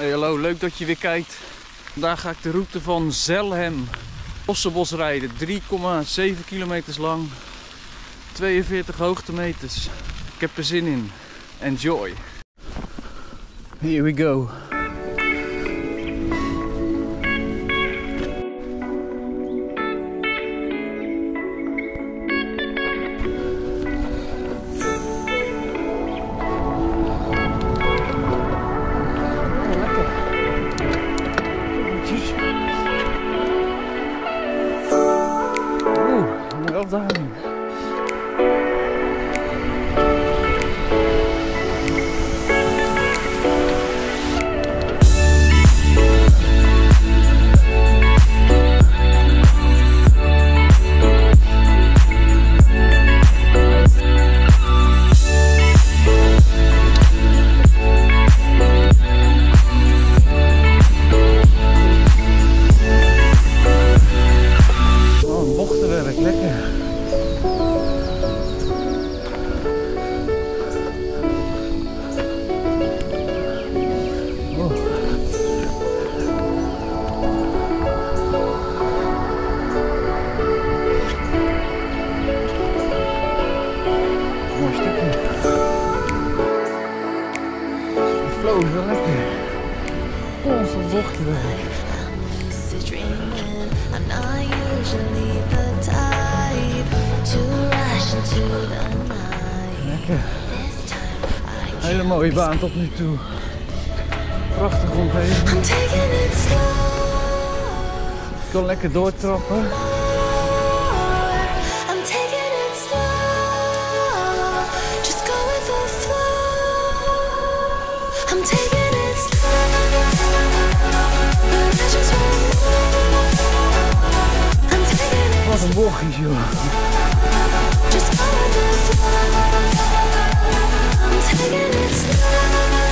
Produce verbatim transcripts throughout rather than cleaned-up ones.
Hey, hallo, leuk dat je weer kijkt. Vandaag ga ik de route van Zelhem Vossenbos rijden. drie komma zeven kilometers lang, tweeënveertig hoogtemeters. Ik heb er zin in. Enjoy. Here we go. Daarin. Oh, een bochtenwerk, lekker. Wel lekker. Onze bochtenwerk. Lekker. Hele mooie baan tot nu toe. Prachtig omgeving. Ik kan lekker doortrappen. I'm taking it slow, but I just want more. I'm taking it. Wat een bochtjes, joh. Just go with the flow. I'm taking it slow.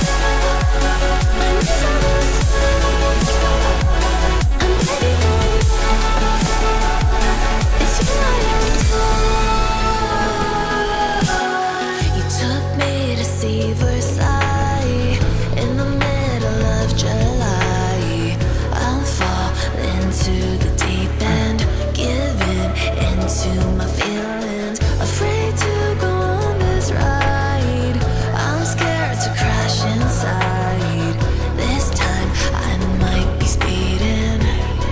My knees on the floor. I'm begging for more. It's you I adore. You took me to see Versailles. In the middle of July, I'll fall into the deep end, giving into my feelings, afraid to go on this ride. I'm scared to crash inside. This time I might be speeding.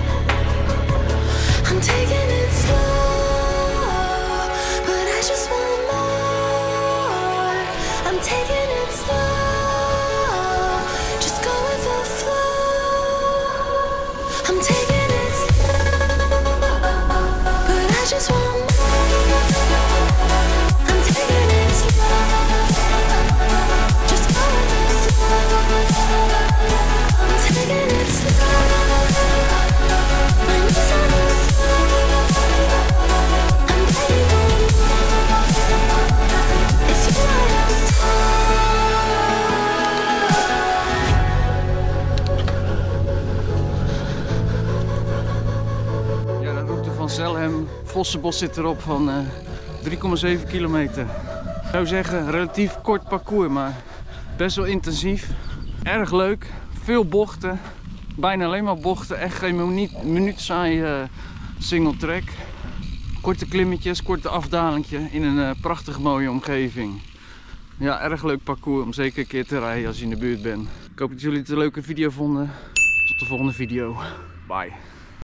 I'm taking it slow, but I just want more. I'm taking it slow. I'm taking it slow, but I just want more. I'm taking it slow, just go with the flow. I'm taking it slow, my knees on the floor. I'm begging for more. It's you I Zelhem Vossenbos zit erop van uh, drie komma zeven kilometer. Ik zou zeggen, relatief kort parcours, maar best wel intensief. Erg leuk, veel bochten, bijna alleen maar bochten, echt geen minuut, minuut saai uh, single track. Korte klimmetjes, korte afdalingje in een uh, prachtig mooie omgeving. Ja, erg leuk parcours om zeker een keer te rijden als je in de buurt bent. Ik hoop dat jullie het een leuke video vonden. Tot de volgende video. Bye.